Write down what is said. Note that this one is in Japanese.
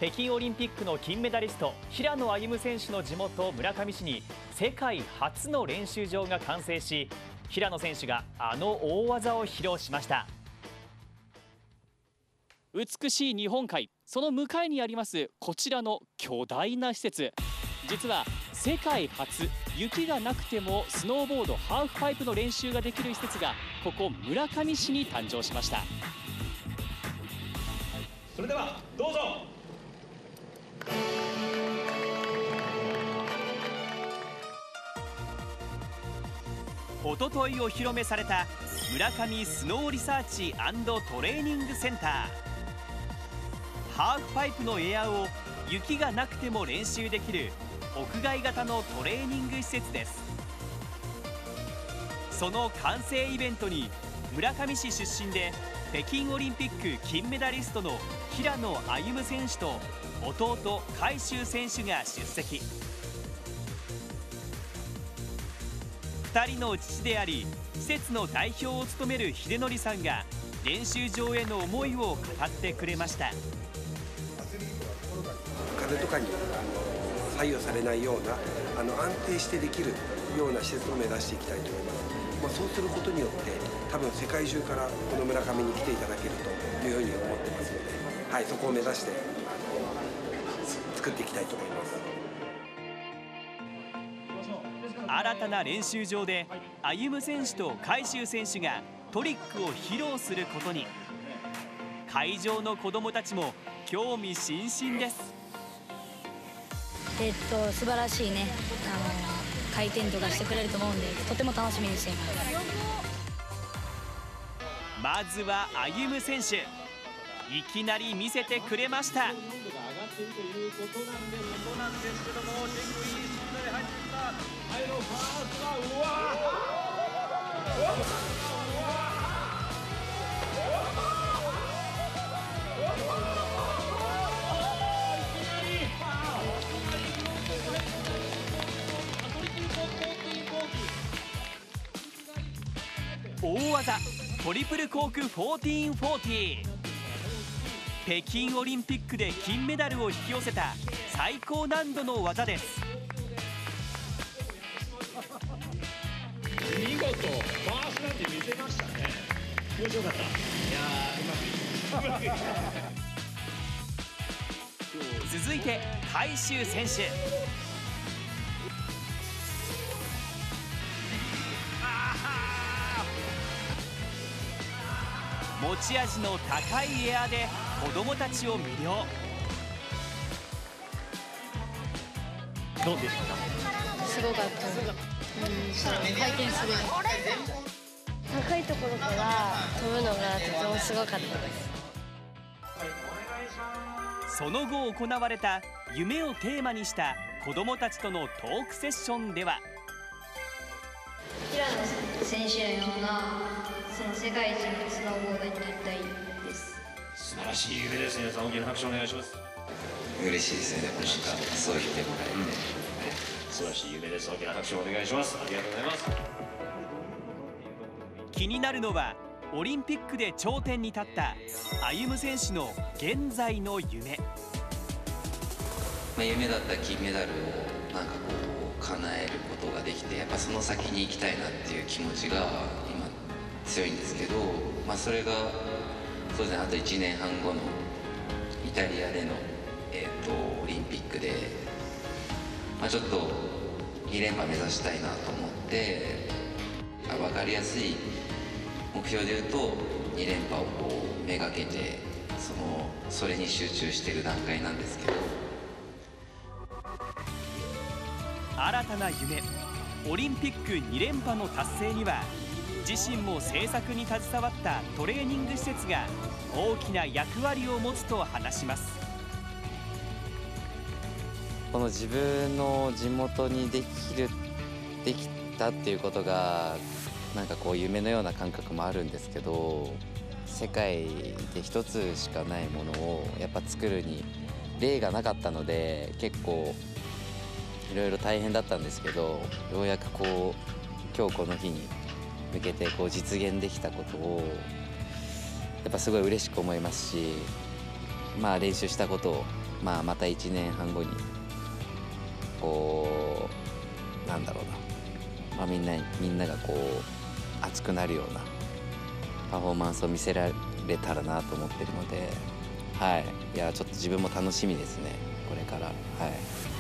北京オリンピックの金メダリスト平野歩夢選手の地元村上市に世界初の練習場が完成し、平野選手があの大技を披露しました。美しい日本海、その向かいにありますこちらの巨大な施設、実は世界初、雪がなくてもスノーボードハーフパイプの練習ができる施設がここ村上市に誕生しました。 それではどうぞ。 おとといお披露目された村上スノーリサーチ&トレーニングセンター。ハーフパイプのエアを雪がなくても練習できる屋外型のトレーニング施設です。その完成イベントに村上市出身で北京オリンピック金メダリストの平野歩夢選手と弟海祝選手が出席。2人の父であり施設の代表を務める秀則さんが練習場への思いを語ってくれました。 風とかに左右されないような安定してできるような施設を目指していきたいと思います。そうすることによって多分世界中からこの村上に来ていただけるというふうに思ってますので、はい、そこを目指して作っていきたいと思います。 新たな練習場で歩夢選手と海祝選手がトリックを披露することに、会場の子どもたちも興味津々です。 素晴らしいね、回転とかしてくれると思うんで、とても楽しみにしています。 まずは歩夢選手、いきなり見せてくれました。大技トリプルコーク1440。北京オリンピックで金メダルを引き寄せた最高難度の技です。 見事ファーストなんて見せましたね。気持ちよかった。いやー、うまくいった。 続いて海祝選手。持ち味の高いエアで子どもたちを魅了。どうでしたか？ すごかった。回転すごい。高いところから飛ぶのがとてもすごかったです。 その後行われた夢をテーマにした子どもたちとのトークセッションでは、 平野選手のようなその世界一のスノーボーダーになりたいです。 素晴らしい夢ですね。皆さん大きな拍手お願いします。 嬉しいですね。でもなんかそう言ってもらえて、 素晴らしい夢です。大きな拍手をお願いします。ありがとうございます。 気になるのはオリンピックで頂点に立った歩夢選手の現在の夢。 夢だった金メダルをなんかこう叶えることができて、やっぱその先に行きたいなっていう気持ちが今強いんですけど、それがそうですね、あと1年半後のイタリアでの、オリンピックで、ちょっと2連覇目指したいなと思って、分かりやすい目標でいうと2連覇をこうめがけてそれに集中している段階なんですけど、 新たな夢オリンピック2連覇の達成には自身も制作に携わったトレーニング施設が大きな役割を持つと話します。 この自分の地元にできたっていうことがなんかこう夢のような感覚もあるんですけど、世界で一つしかないものをやっぱ作るに例がなかったので、結構いろいろ大変だったんですけど、ようやくこう今日この日に向けてこう実現できたことをやっぱすごい嬉しく思いますし、練習したことをまた1年半後にこうなんだろうな、みんながこう熱くなるようなパフォーマンスを見せられたらなと思ってるので、はい、いやちょっと自分も楽しみですね、これから。はい。